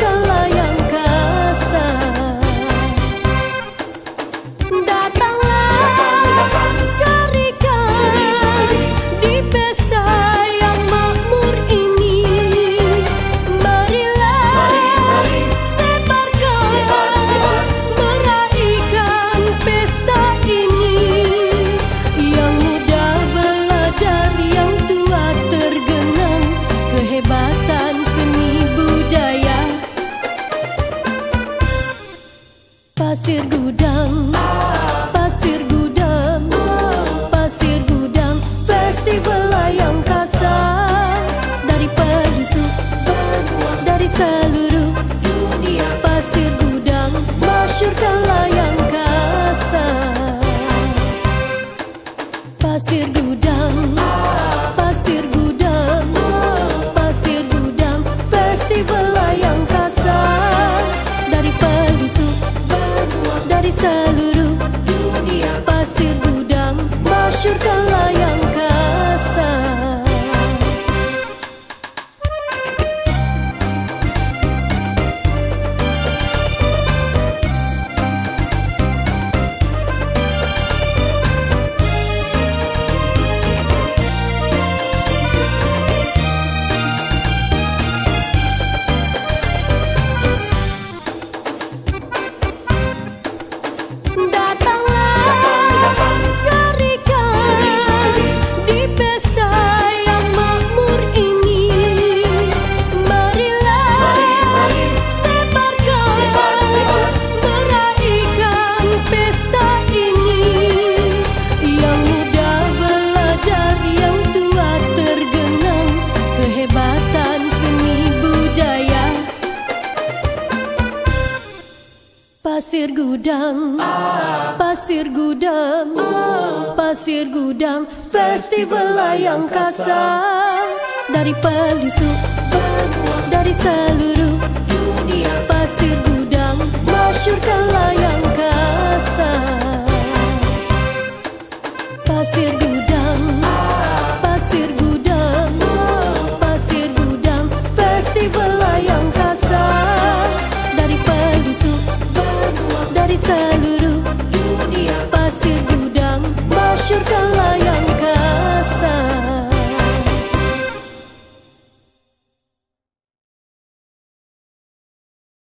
masyurkan layang kasar. Datanglah serikan di pesta yang makmur ini. Marilah sebarkan, meraihkan pesta ini. Yang muda belajar, yang tua tergenang kehebatan seni budaya. Pasir Gudang, Pasir Gudang, Pasir Gudang, festival layang kasar. Dari pelosok benua, dari seluruh dunia, Pasir Gudang masyurkan layang kasar. Pasir Gudang, Pasir Gudang, Pasir Gudang, festival layang kasar. Dari pelosok benua, dari seluruh dunia, Pasir Gudang masyurkan layang kasar. Datanglah serikan di pesta yang makmur ini. Marilah sebarkan, meraihkan pesta ini. Yang muda belajar, yang tua tergenang kehebatan seni budaya. Pasir Gudang, Pasir Gudang, Pasir Gudang, festival layang kasar. Dari pelosok benua, dari seluruh dunia, Pasir Gudang masyurkan layang kasar. Pasir Gudang, Pasir Gudang, Pasir Gudang, festival layang kasar. Dari pelosok benua, dari seluruh dunia, Pasir Gudang masyurkan layang